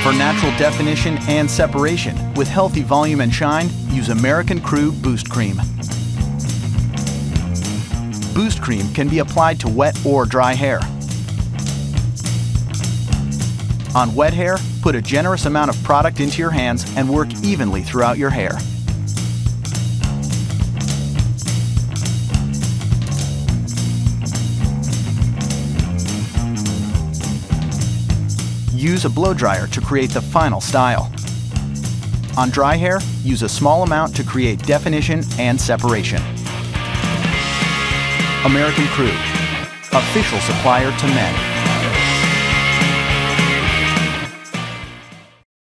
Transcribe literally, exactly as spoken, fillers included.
For natural definition and separation, with healthy volume and shine, use American Crew Boost Cream. Boost Cream can be applied to wet or dry hair. On wet hair, put a generous amount of product into your hands and work evenly throughout your hair. Use a blow dryer to create the final style. On dry hair, use a small amount to create definition and separation. American Crew, official supplier to men.